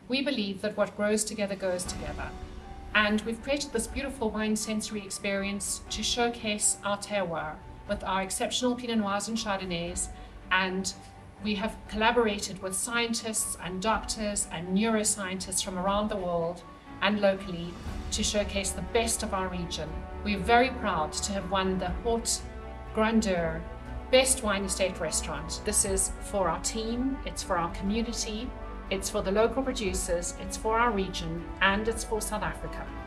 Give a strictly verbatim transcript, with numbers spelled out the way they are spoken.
We believe that what grows together goes together. And we've created this beautiful wine sensory experience to showcase our terroir with our exceptional Pinot Noirs and Chardonnays. And we have collaborated with scientists and doctors and neuroscientists from around the world and locally to showcase the best of our region. We're very proud to have won the Haute Grandeur Best Wine Estate Restaurant. This is for our team, it's for our community, it's for the local producers, it's for our region, and it's for South Africa.